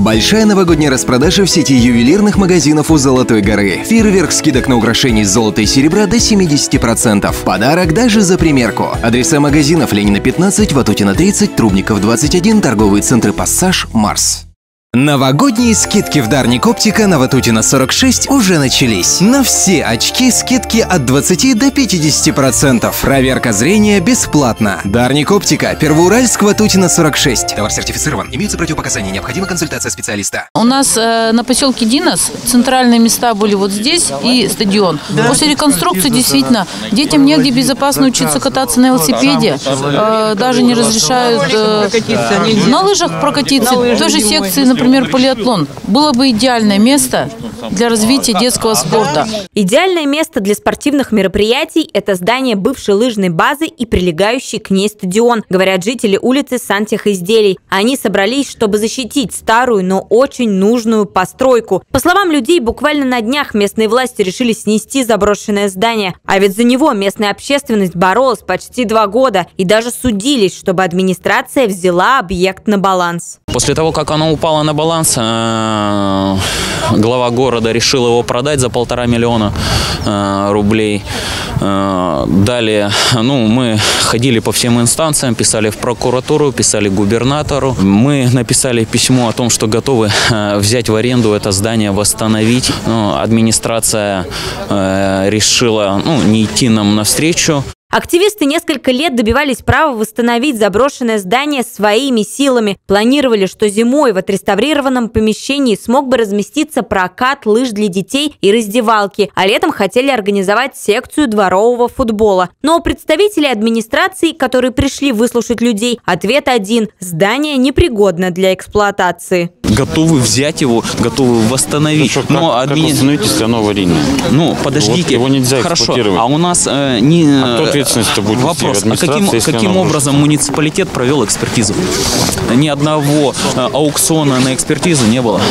Большая новогодняя распродажа в сети ювелирных магазинов у Золотой горы. Фейерверк скидок на украшения из золота и серебра до 70%. Подарок даже за примерку. Адреса магазинов: Ленина 15, Ватутина 30, Трубников 21, торговые центры «Пассаж», «Марс». Новогодние скидки в Дарник Оптика на Ватутина 46 уже начались. На все очки скидки от 20 до 50%. Проверка зрения бесплатна. Дарник Оптика, Первоуральск, Ватутина 46. Товар сертифицирован. Имеются противопоказания. Необходима консультация специалиста. У нас на поселке Динос центральные места были вот здесь и стадион. После реконструкции действительно детям негде безопасно учиться кататься на велосипеде. Даже не разрешают на лыжах прокатиться. В той же секции, например, полиатлон. Было бы идеальное место для развития детского спорта. Идеальное место для спортивных мероприятий – это здание бывшей лыжной базы и прилегающий к ней стадион, говорят жители улицы Сантехизделий. Они собрались, чтобы защитить старую, но очень нужную постройку. По словам людей, буквально на днях местные власти решили снести заброшенное здание. А ведь за него местная общественность боролась почти 2 года и даже судились, чтобы администрация взяла объект на баланс. После того, как оно упало на баланс, глава города решил его продать за 1,5 миллиона рублей. Далее, мы ходили по всем инстанциям, писали в прокуратуру, писали губернатору. Мы написали письмо о том, что готовы взять в аренду это здание, восстановить. Администрация решила не идти нам навстречу. Активисты несколько лет добивались права восстановить заброшенное здание своими силами. Планировали, что зимой в отреставрированном помещении смог бы разместиться прокат лыж для детей и раздевалки, а летом хотели организовать секцию дворового футбола. Но у представителей администрации, которые пришли выслушать людей, ответ один – здание непригодно для эксплуатации. Готовы взять его, готовы восстановить. Как восстановить, если оно аварийное? Подождите. Вот его нельзя эксплуатировать. Хорошо, а у нас не... А кто ответственность-то будет? Вопрос, каким образом муниципалитет провел экспертизу? Ни одного аукциона на экспертизу не было.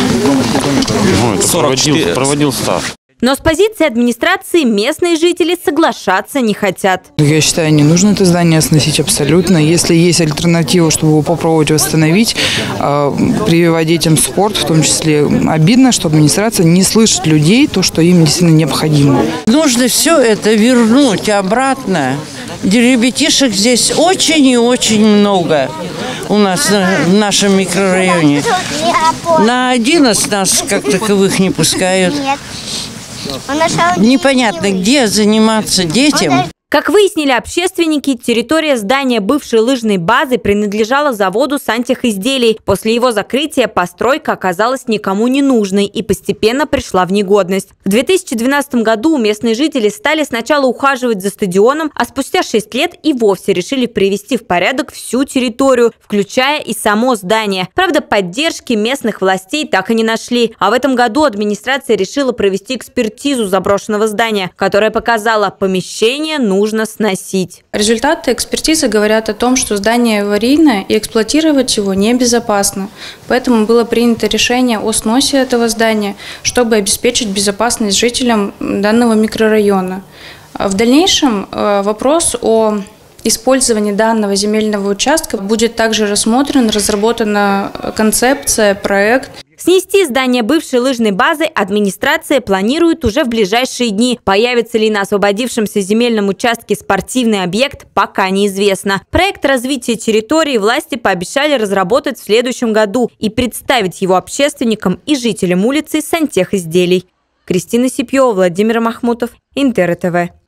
Это проводил СТАФ. Но с позиции администрации местные жители соглашаться не хотят. Я считаю, не нужно это здание сносить абсолютно. Если есть альтернатива, чтобы его попробовать восстановить, прививать детям спорт, в том числе, обидно, что администрация не слышит людей, то, что им действительно необходимо. Нужно все это вернуть обратно. Ребятишек здесь очень и очень много у нас в нашем микрорайоне. На 11 нас как таковых не пускают. Непонятно, где заниматься детям. Как выяснили общественники, территория здания бывшей лыжной базы принадлежала заводу Сантехизделий. После его закрытия постройка оказалась никому не нужной и постепенно пришла в негодность. В 2012 году местные жители стали сначала ухаживать за стадионом, а спустя 6 лет и вовсе решили привести в порядок всю территорию, включая и само здание. Правда, поддержки местных властей так и не нашли. А в этом году администрация решила провести экспертизу заброшенного здания, которая показала, помещение нужно сносить. Результаты экспертизы говорят о том, что здание аварийное и эксплуатировать его небезопасно. Поэтому было принято решение о сносе этого здания, чтобы обеспечить безопасность жителям данного микрорайона. В дальнейшем вопрос о использовании данного земельного участка будет также рассмотрен, разработана концепция, проект. Снести здание бывшей лыжной базы администрация планирует уже в ближайшие дни. Появится ли на освободившемся земельном участке спортивный объект, пока неизвестно. Проект развития территории власти пообещали разработать в следующем году и представить его общественникам и жителям улицы Сантехизделий. Кристина Сипьева, Владимир Махмутов, Интер ТВ.